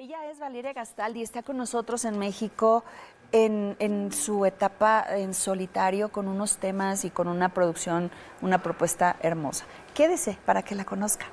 Ella es Valeria Gastaldi y está con nosotros en México en su etapa en solitario con unos temas y con una producción, una propuesta hermosa. Quédese para que la conozca.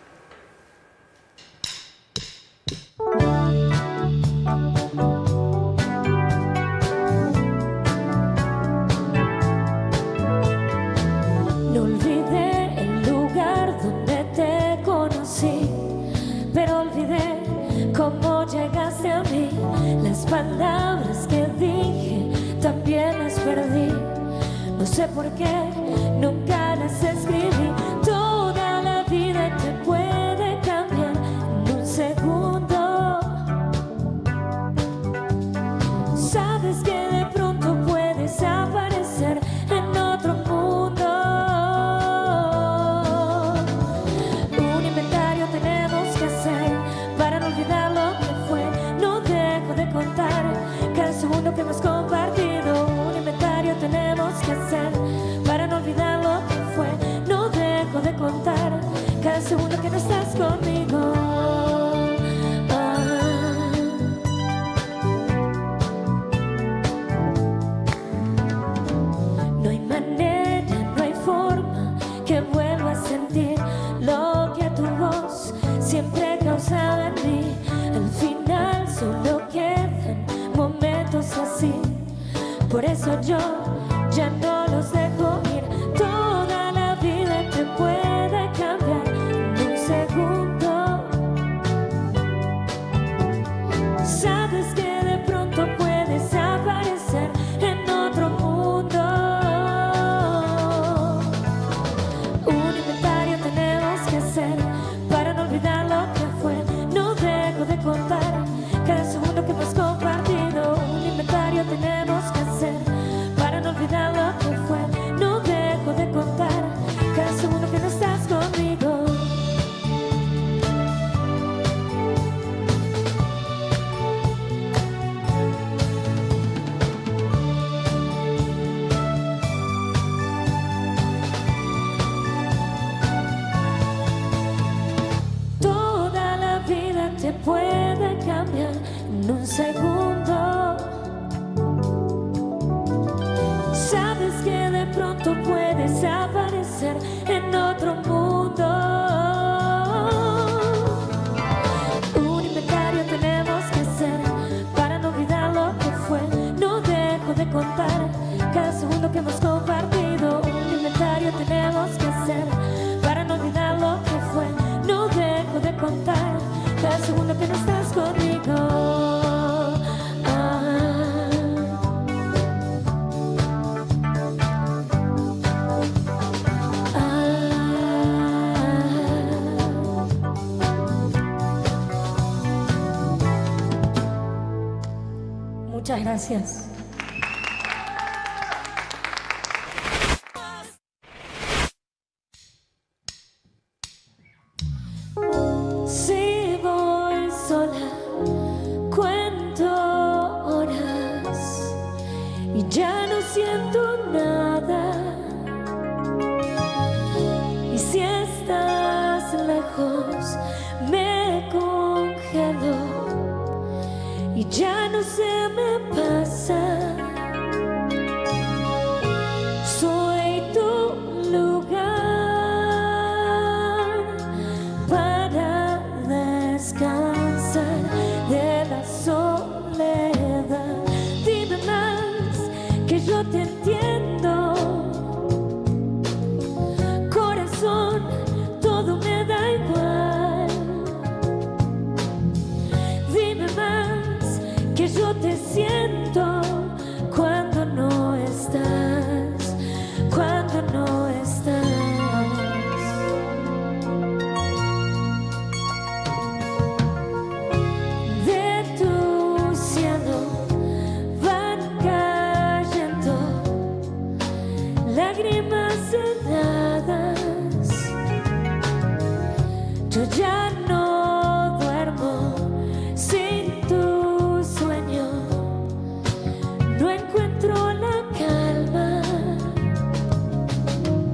No olvidé el lugar donde te conocí, pero olvidé cómo llegaste a mí. Las palabras que dije también las perdí. No sé por qué nunca las escribí. Toda la vida te puede cambiar en un segundo. Sabes que de pronto puedes aparecer en otro mundo. Un inventario tenemos que hacer para no olvidar lo que fue. No dejo de contar cada segundo que hemos compartido. Un inventario tenemos que hacer para no olvidar lo que fue. No dejo de contar cada segundo que no estás conmigo. No hay manera, no hay forma que vuelva a sentir lo que tu voz siempre ha causado en mí. Al final solo quedan momentos así. Por eso yo ya no los dejo ir. Toda la vida te puede cambiar en un segundo. Sabes que de pronto puedes aparecer en otro mundo. Un inventario tenemos que hacer para no olvidar lo que fue. No dejo de contar cada segundo que hemos compartido. Un inventario tenemos que hacer para no olvidar lo que fue. No dejo de contar cada segundo que no estás conmigo. Toda la vida te puede cambiar en un segundo. Sabes que de pronto puedes aparecer en otro mundo. Un inventario tenemos que hacer para no olvidar lo que fue. No dejo de contar cada segundo que hemos compartido. Un inventario tenemos que hacer para no olvidar lo que fue. No dejo de contar cada segundo que no estás conmigo. Muchas gracias. Si voy sola, cuento horas y ya no siento nada. Y si estás lejos, me congelo y ya no se me pasa. Soy tu lugar para descansar de la soledad. Dime más que yo te entiendo. Corazón, todo me da igual. Dime más que yo te siento cuando no estás, cuando no estás. De tu cielo van cayendo lágrimas heladas. Yo ya no duermo sin tu sueño. No encuentro la calma.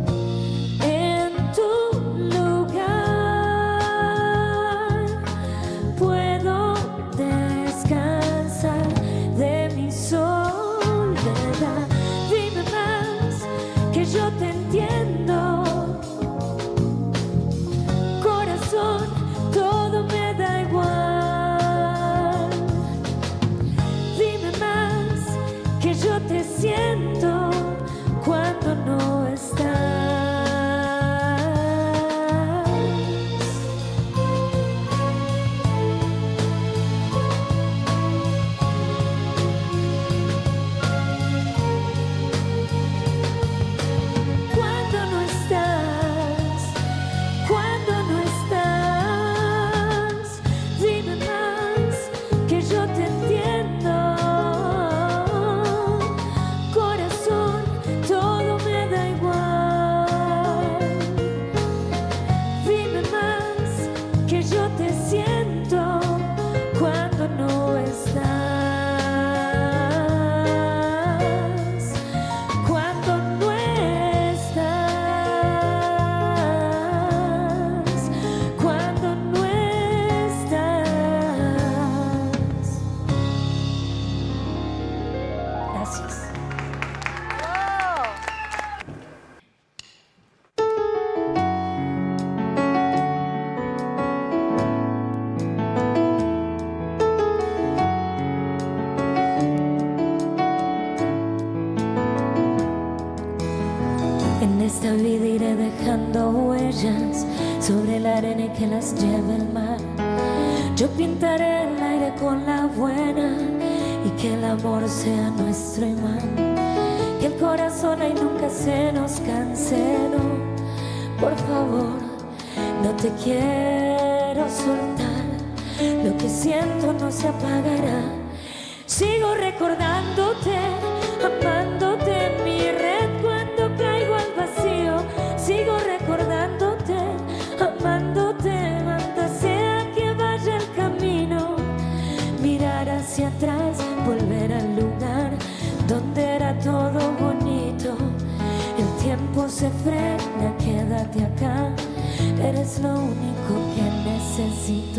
vida iré dejando huellas sobre la arena y que las lleve el mar. Yo pintaré el aire con la buena y que el amor sea nuestro imán. Que el corazón ahí nunca se nos canse, no, por favor, no te quiero soltar. Lo que siento no se apagará. Sigo recordándote, amándote, mi red cuando caigo al vacío. Sigo recordándote, amándote, donde sea que vaya el camino. Mirar hacia atrás, volver al lugar donde era todo bonito. El tiempo se frena, quédate acá, eres lo único que necesito.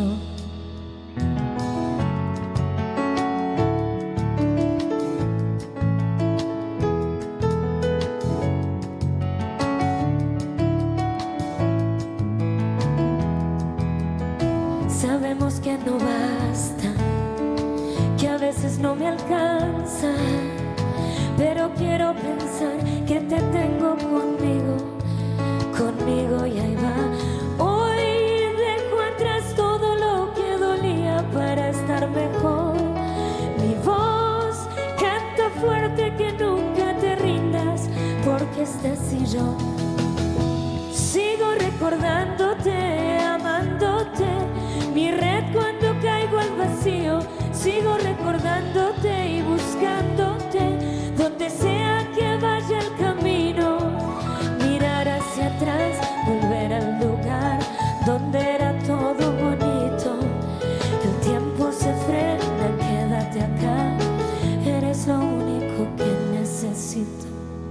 Sabemos que no basta, que a veces no me alcanza, pero quiero pensar que te tengo conmigo, conmigo y ahí va. Hoy dejo atrás todo lo que dolía para estar mejor. Mi voz canta fuerte que nunca te rindas, porque estás y yo. Sigo recordándote, amándote, mi red cuando caigo al vacío. Sigo recordándote y buscándote, donde sea que vaya el camino. Mirar hacia atrás, volver al lugar donde era todo bonito. El tiempo se frena, quédate acá, eres lo único que necesito.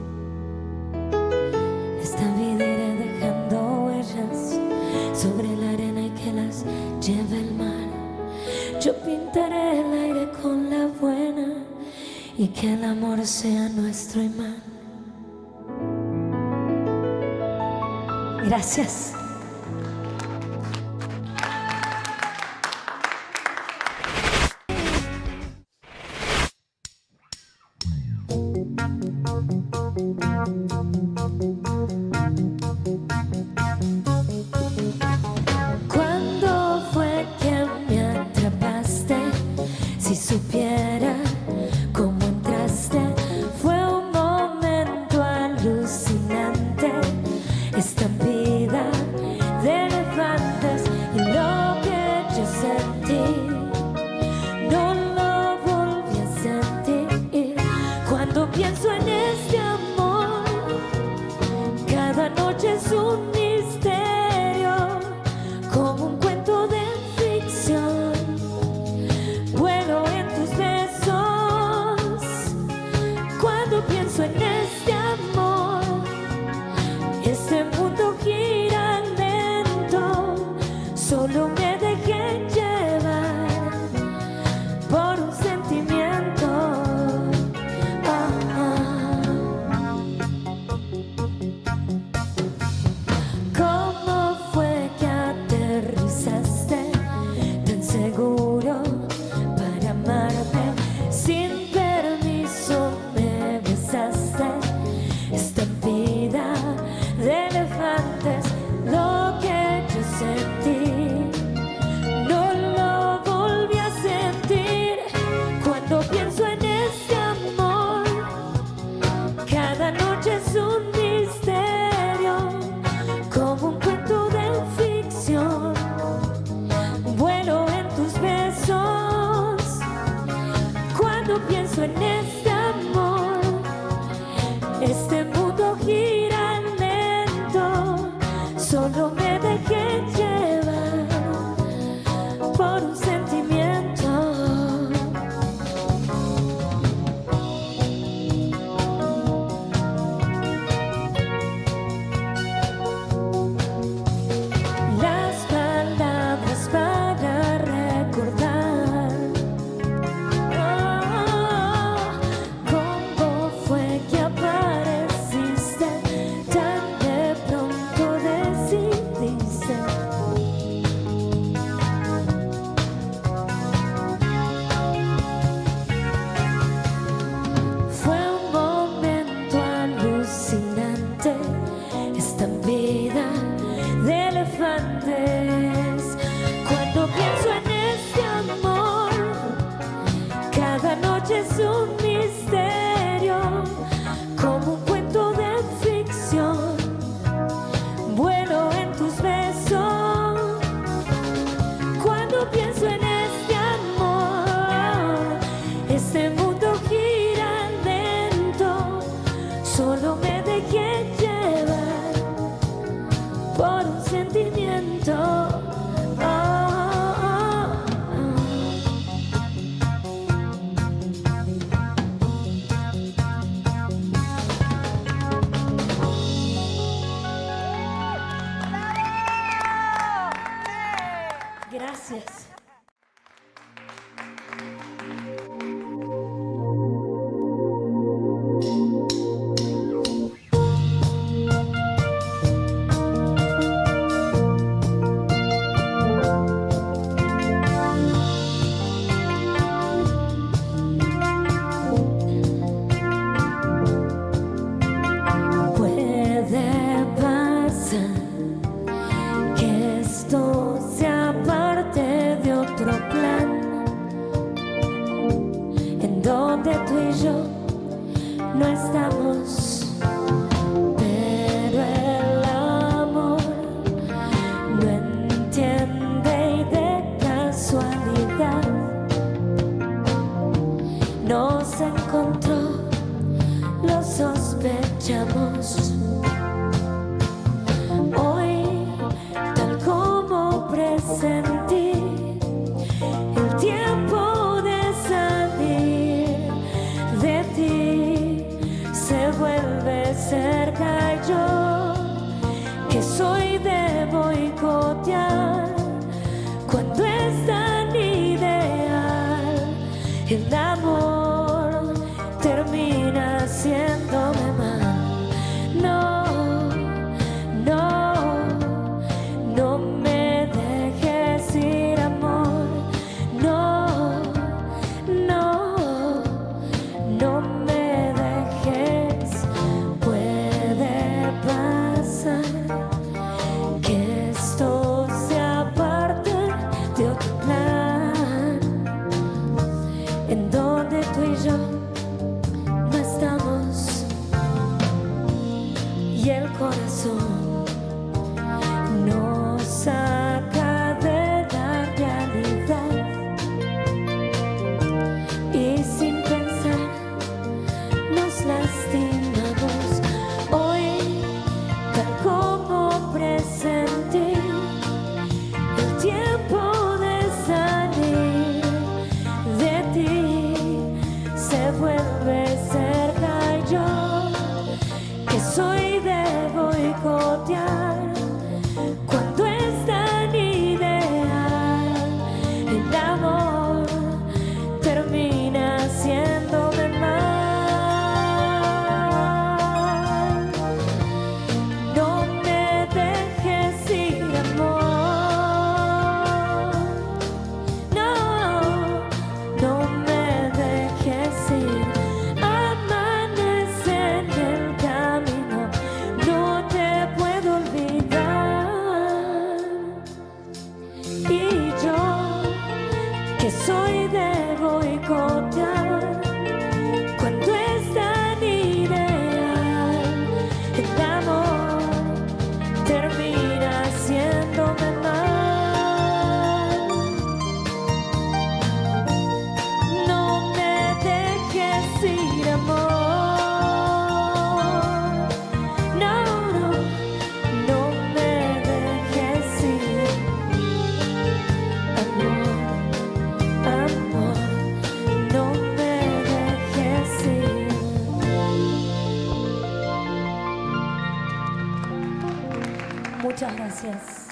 Esta vida iré dejando huellas sobre la arena y que las lleve el mar. Yo pintaré el aire con la buena y que el amor sea nuestro imán. Gracias. ¿Cuándo fue que me atrapaste? Si supiera cómo entraste, fue un momento alucinante, estampida de elefantes, y lo que yo sentí no lo volví a sentir. Cuando pienso en este amor, cada noche es un misterio, como un cuento de ficción. Vuelo en tus besos. Cuando pienso en este amor, este mundo gira lento. Solo me dejé llevar por un sentimiento. ¿Cómo fue que aterrizaste tan seguro para amarme? Sin permiso me besaste, estampida de elefantes. Lo que yo sentí no lo volví a sentir. Cuando pienso en este amor, cada noche es un misterio, como un cuento de ficción. Vuelo en tus besos. Cuando pienso en este amor, este mundo gira lento. Solo me dejé llevar por un sentimiento. Las palabras para recordar. ¿Cómo fue que apareció? nos encontró, lo sospechamos. Hoy, tal como presentí, el tiempo de salir de ti se vuelve cerca. Y yo, que soy de boicotear cuando es tan ideal, el amor termina haciéndome mal. No, no, no me dejes ir, amor. No, no, no me dejes. Puede pasar que esto sea parte de otro plan, en donde tú y yo no estamos, y el corazón nos saca de la realidad, y sin pensar nos lastimamos. Hoy, tal como presentí, el tiempo de salir de ti se vuelve cerca. Y yo, que soy de boicotear cuando es tan ideal, el amor termina haciéndome mal. No me dejes ir, amor. No, no me dejes ir. Amanece en el camino, no te puedo olvidar. Y yo, que soy de boicotear cuando es tan ideal, el amor termina haciéndome mal. No me dejes ir, amor. No, no, no me dejes ir, amor, amor. No me dejes ir. Muchas gracias.